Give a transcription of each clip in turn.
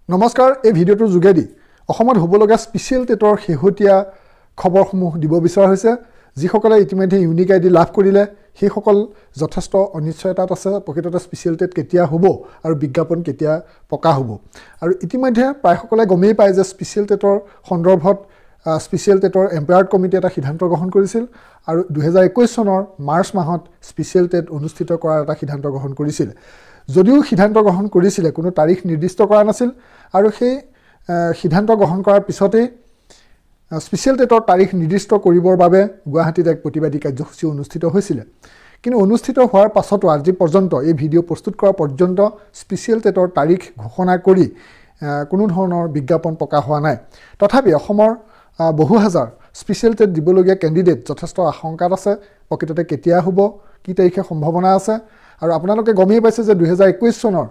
নমস্কাৰ এই ভিডিঅ'টোৰ যোগেদি অসমত হ'বলগা স্পেচিয়েল টেটৰ শেহতীয়া খবৰসমূহ দিব বিচৰা হৈছে যিসকলে ইতিমধ্যে ইউনিক আইডি লাভ কৰিলে সেইসকল যথেষ্ট অনিশ্চয়তাত আছে প্ৰকৃততে স্পেচিয়েল টেট কেতিয়া হ'ব আৰু বিজ্ঞাপন কেতিয়া পকা হ'ব আৰু ইতিমধ্যে প্ৰায়সকলে গমেই পায় যে স্পেচিয়েল টেটৰ সন্দৰ্ভত স্পেচিয়েল টেটৰ এম্পায়াৰ্ড কমিটি এটা সিদ্ধান্ত গ্ৰহণ কৰিছিল আৰু 2021 চনৰ মাৰ্চ মাহত স্পেচিয়েল টেট অনুষ্ঠিত কৰাৰ এটা সিদ্ধান্ত গ্ৰহণ কৰিছিল যদিও সিদ্ধান্ত গ্ৰহণ কৰিছিলে কোনো তাৰিখ নিৰ্দিষ্ট কৰা নাছিল আৰু সেই সিদ্ধান্ত গ্ৰহণ কৰাৰ পিছতে স্পেচিয়েল টেটৰ তাৰিখ নিৰ্দিষ্ট কৰিবৰ বাবে গুৱাহাটীত এক প্ৰতিবাদী কাৰ্যসূচী অনুষ্ঠিত হৈছিল কিন্তু অনুষ্ঠিত হোৱাৰ পাছতো আজি পৰ্যন্ত এই ভিডিঅ' প্ৰস্তুত কৰা পৰ্যন্ত স্পেচিয়েল টেটৰ তাৰিখ ঘোষণা কৰি কোনো ধৰণৰ বিজ্ঞাপন পকা হোৱা নাই তথাপি অসমৰ বহু হাজাৰ স্পেচিয়েল টেট দিবলগীয়া কেণ্ডিডেট যথেষ্ট আশংকাত আছে প্ৰকৃততে কেতিয়া হ'ব কি তাৰিখে সম্ভাৱনা আছে আৰু আপোনালোকে গমেই পাইছে যে 2021 চনৰ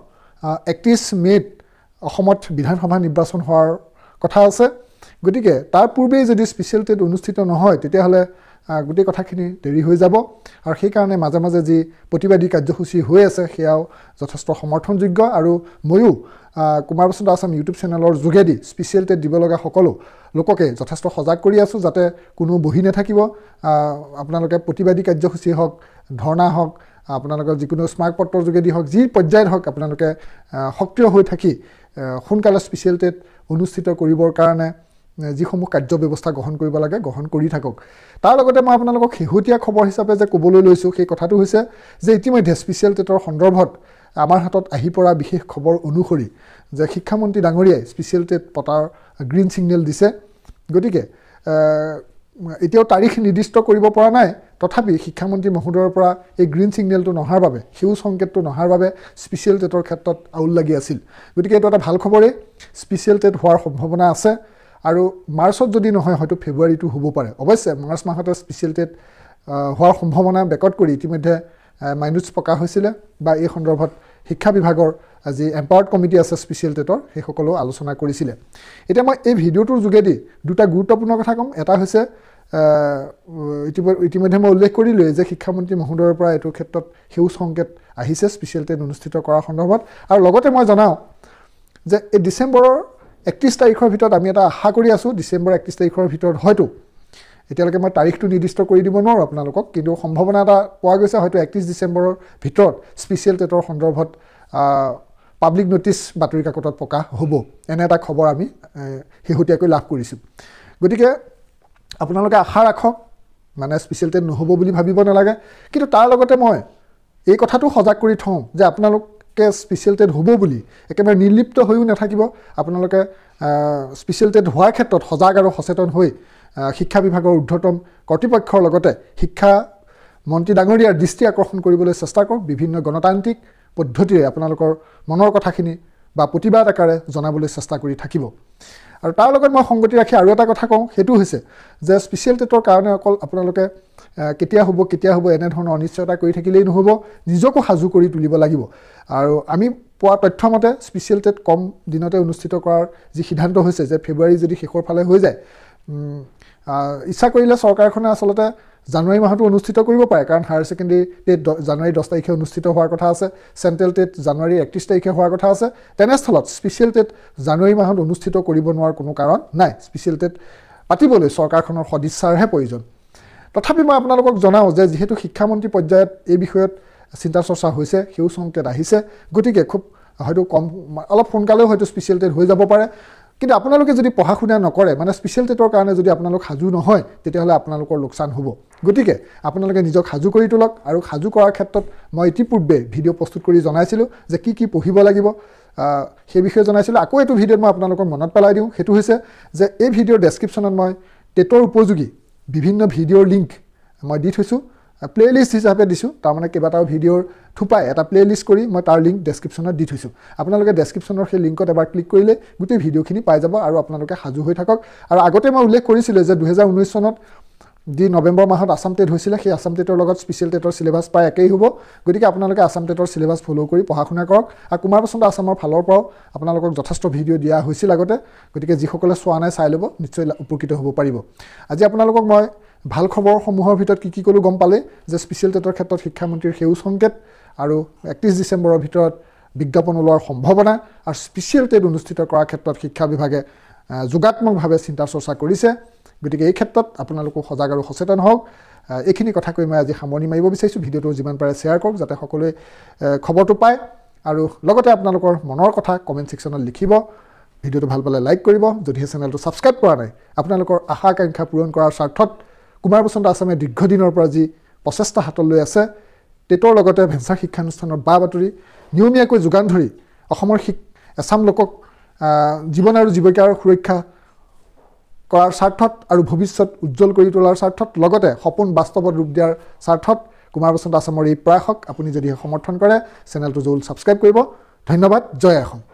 31 মে'ত অসমত বিধানসভা নিৰ্বাচন হোৱাৰ কথা আছে গতিকে তাৰ পূৰ্বেই যদি স্পেচিয়েল টেট অনুষ্ঠিত নহয় তেতিয়াহ'লে গোটেই কথাখিনি দেৰি হৈ যাব আৰু সেই কাৰণে মাজে মাজে যি প্ৰতিবাদী কাৰ্যসূচী হৈ আছে সেয়াও যথেষ্ট সমৰ্থনযোগ্য আৰু ময়ো কুমাৰ বাসন্ত আসাম ইউটিউব চেনেলৰ যোগেদি স্পেচিয়েল টেট দিব লগা সকলো লোককে যথেষ্ট সজাগ কৰি আছোঁ যাতে কোনো বহি নাথাকিব আপোনালোকে প্ৰতিবাদী কাৰ্যসূচী হওক ধৰ্ণা হওক আপোনালোকৰ যিকোনো স্মাৰক পত্ৰৰ যোগেদি হওক যি পৰ্যায়ত হওক আপোনালোকে সক্ৰিয় হৈ থাকি সোনকালে স্পেচিয়েল টেট অনুষ্ঠিত কৰিবৰ কাৰণে যিসমূহ কাৰ্য ব্যৱস্থা গ্ৰহণ কৰিব লাগে গ্ৰহণ কৰি থাকক তাৰ লগতে মই আপোনালোকক শেহতীয়া খবৰ হিচাপে যে ক'বলৈ লৈছোঁ সেই কথাটো হৈছে যে ইতিমধ্যে স্পেচিয়েল টেটৰ সন্দৰ্ভত আমাৰ হাতত আহি পৰা বিশেষ খবৰ অনুসৰি যে শিক্ষামন্ত্ৰী ডাঙৰীয়াই স্পেচিয়েল টেট পতাৰ গ্ৰীণ ছিগনেল দিছে গতিকে এতিয়াও তাৰিখ নিৰ্দিষ্ট কৰিব পৰা নাই তথাপি শিক্ষামন্ত্ৰী মহোদয়ৰ পৰা এই গ্ৰীণ ছিগনেলটো নহাৰ বাবে সেউজ সংকেতটো নহাৰ বাবে স্পেচিয়েল টেটৰ ক্ষেত্ৰত আউল লাগি আছিল গতিকে এইটো এটা ভাল খবৰেই স্পেচিয়েল টেট হোৱাৰ সম্ভাৱনা আছে আৰু মাৰ্চত যদি নহয় হয়তো ফেব্ৰুৱাৰীটো হ'ব পাৰে অৱশ্যে মাৰ্চ মাহতে স্পেচিয়েল টেট হোৱাৰ সম্ভাৱনা বেকত কৰি ইতিমধ্যে মাইনুটছ পকা হৈছিলে বা এই সন্দৰ্ভত শিক্ষা বিভাগৰ যি এম্পাৱাৰ্ড কমিটি আছে স্পেচিয়েল টেটৰ সেইসকলেও আলোচনা কৰিছিলে এতিয়া মই এই ভিডিঅ'টোৰ যোগেদি দুটা গুৰুত্বপূৰ্ণ কথা ক'ম এটা হৈছে ইতিমধ্যে মই উল্লেখ কৰিলোঁৱেই যে শিক্ষামন্ত্ৰী মহোদয়ৰ পৰা এইটো ক্ষেত্ৰত সেউজ সংকেত আহিছে স্পেচিয়েল টেট অনুষ্ঠিত কৰাৰ সন্দৰ্ভত আৰু লগতে মই জনাওঁ যে এই ডিচেম্বৰৰ 31 তাৰিখৰ ভিতৰত আমি এটা আশা কৰি আছোঁ ডিচেম্বৰ 31 তাৰিখৰ ভিতৰত হয়তো এতিয়ালৈকে মই তাৰিখটো নিৰ্দিষ্ট কৰি দিব নোৱাৰোঁ আপোনালোকক কিন্তু সম্ভাৱনা এটা পোৱা গৈছে হয়তো 31 ডিচেম্বৰৰ ভিতৰত স্পেচিয়েল টেটৰ সন্দৰ্ভত পাব্লিক নটিচ বাতৰি কাকতত পকা হ'ব এনে এটা খবৰ আমি শেহতীয়াকৈ লাভ কৰিছোঁ গতিকে আপোনালোকে আশা ৰাখক মানে স্পেচিয়েল টেট নহ'ব বুলি ভাবিব নালাগে কিন্তু তাৰ লগতে মই এই কথাটো সজাগ কৰি থওঁ যে আপোনালোকে স্পেচিয়েল টেট হ'ব বুলি একেবাৰে নিৰ্লিপ্ত হৈও নাথাকিব আপোনালোকে স্পেচিয়েল টেট হোৱাৰ ক্ষেত্ৰত সজাগ আৰু সচেতন হৈ শিক্ষা বিভাগৰ ঊৰ্ধ্বতম কৰ্তৃপক্ষৰ লগতে শিক্ষা মন্ত্ৰী ডাঙৰীয়াৰ দৃষ্টি আকৰ্ষণ কৰিবলৈ চেষ্টা কৰক বিভিন্ন গণতান্ত্ৰিক পদ্ধতিৰে আপোনালোকৰ মনৰ কথাখিনি বা প্ৰতিবাদ আকাৰে জনাবলৈ চেষ্টা কৰি থাকিব আৰু তাৰ লগত মই সংগতি ৰাখি আৰু এটা কথা কওঁ সেইটো হৈছে যে স্পেচিয়েল টেটৰ কাৰণে অকল আপোনালোকে কেতিয়া হ'ব এনেধৰণৰ অনিশ্চয়তা কৰি থাকিলেই নহ'ব নিজকো সাজু কৰি তুলিব লাগিব আৰু আমি পোৱা তথ্যমতে স্পেচিয়েল টেট কম দিনতে অনুষ্ঠিত কৰাৰ যি সিদ্ধান্ত হৈছে যে ফেব্ৰুৱাৰী যদি শেষৰ ফালে হৈ যায় ইচ্ছা কৰিলে চৰকাৰখনে আচলতে জানুৱাৰী মাহতো অনুষ্ঠিত কৰিব পাৰে কাৰণ হায়াৰ ছেকেণ্ডেৰী টেট জানুৱাৰী 10 তাৰিখে অনুষ্ঠিত হোৱাৰ কথা আছে চেণ্ট্ৰেল টেট জানুৱাৰী 31 তাৰিখে হোৱাৰ কথা আছে তেনেস্থলত স্পেচিয়েল টেট জানুৱাৰী মাহত অনুষ্ঠিত কৰিব নোৱাৰাৰ কোনো কাৰণ নাই স্পেচিয়েল টেট পাতিবলৈ চৰকাৰখনৰ সদিচ্ছাৰহে প্ৰয়োজন তথাপি মই আপোনালোকক জনাওঁ যে যিহেতু শিক্ষামন্ত্ৰী পৰ্যায়ত এই বিষয়ত চিন্তা চৰ্চা হৈছে সেউজ সংকেত আহিছে গতিকে খুব হয়তো অলপ সোনকালেও হয়তো স্পেচিয়েল টেট হৈ যাব পাৰে কিন্তু আপোনালোকে যদি পঢ়া শুনা নকৰে মানে স্পেচিয়েল টেটৰ কাৰণে যদি আপোনালোক সাজু নহয় তেতিয়াহ'লে আপোনালোকৰ লোকচান হ'ব গতিকে আপোনালোকে নিজক সাজু কৰি তোলক আৰু সাজু কৰাৰ ক্ষেত্ৰত মই ইতিপূৰ্বে ভিডিঅ' প্ৰস্তুত কৰি জনাইছিলোঁ যে কি পঢ়িব লাগিব সেই বিষয়ে জনাইছিলোঁ আকৌ এইটো ভিডিঅ'ত মই আপোনালোকক মনত পেলাই দিওঁ সেইটো হৈছে যে এই ভিডিঅ'ৰ ডেছক্ৰিপশ্যনত মই টেটৰ উপযোগী বিভিন্ন ভিডিঅ'ৰ লিংক মই দি থৈছোঁ প্লেলিষ্ট হিচাপে দিছোঁ তাৰমানে কেইবাটাও ভিডিঅ'ৰ থুপাই এটা প্লেলিষ্ট কৰি মই তাৰ লিংক ডেছক্ৰিপশ্যনত দি থৈছোঁ আপোনালোকে ডেছক্ৰিপশ্যনৰ সেই লিংকত এবাৰ ক্লিক কৰিলে গোটেই ভিডিঅ'খিনি পাই যাব আৰু আপোনালোকে সাজু হৈ থাকক আৰু আগতে মই উল্লেখ কৰিছিলোঁ যে 2019 চনত যি নৱেম্বৰ মাহত আসাম টেট হৈছিলে সেই আসাম টেটৰ লগত স্পেচিয়েল টেটৰ চিলেবাছ প্ৰায় একেই হ'ব গতিকে আপোনালোকে আসাম টেটৰ চিলেবাছ ফ'ল' কৰি পঢ়া শুনা কৰক আৰু কুমাৰ বাসন্ত আসামৰ ফালৰ পৰাও আপোনালোকক যথেষ্ট ভিডিঅ' দিয়া হৈছিল আগতে গতিকে যিসকলে চোৱা নাই চাই ল'ব নিশ্চয় উপকৃত হ'ব পাৰিব আজি আপোনালোকক মই ভাল খবৰসমূহৰ ভিতৰত কি ক'লোঁ গম পালে যে স্পেচিয়েল টেটৰ ক্ষেত্ৰত শিক্ষামন্ত্ৰীৰ সেউজ সংকেত আৰু 31 ডিচেম্বৰৰ ভিতৰত বিজ্ঞাপন ওলোৱাৰ সম্ভাৱনা আৰু স্পেচিয়েল টেট অনুষ্ঠিত কৰাৰ ক্ষেত্ৰত শিক্ষা বিভাগে যোগাত্মকভাৱে চিন্তা চৰ্চা কৰিছে গতিকে এই ক্ষেত্ৰত আপোনালোকো সজাগ আৰু সচেতন হওক এইখিনি কথা কৈ মই আজি সামৰণি মাৰিব বিচাৰিছোঁ ভিডিঅ'টো যিমান পাৰে শ্বেয়াৰ কৰক যাতে সকলোৱে খবৰটো পায় আৰু লগতে আপোনালোকৰ মনৰ কথা কমেণ্ট ছেকশ্যনত লিখিব ভিডিঅ'টো ভাল পালে লাইক কৰিব যদিহে চেনেলটো ছাবস্ক্ৰাইব কৰা নাই আপোনালোকৰ আশা আকাংক্ষা পূৰণ কৰাৰ স্বাৰ্থত কুমাৰ বসন্ত আছামে দীৰ্ঘদিনৰ পৰা যি প্ৰচেষ্টা হাতত লৈ আছে টেটৰ লগতে ভেঞ্চাৰ শিক্ষানুষ্ঠানৰ বা বাতৰি নিয়মীয়াকৈ যোগান ধৰি অসমৰ এছাম লোকক জীৱন আৰু জীৱিকাৰ সুৰক্ষা কৰাৰ স্বাৰ্থত আৰু ভৱিষ্যত উজ্জ্বল কৰি তোলাৰ স্বাৰ্থত লগতে সপোন বাস্তৱত ৰূপ দিয়াৰ স্বাৰ্থত কুমাৰ বসন্ত আছামৰ এই প্ৰয়াসক আপুনি যদি সমৰ্থন কৰে চেনেলটো জৰুৰ ছাবস্ক্ৰাইব কৰিব ধন্যবাদ জয় অসম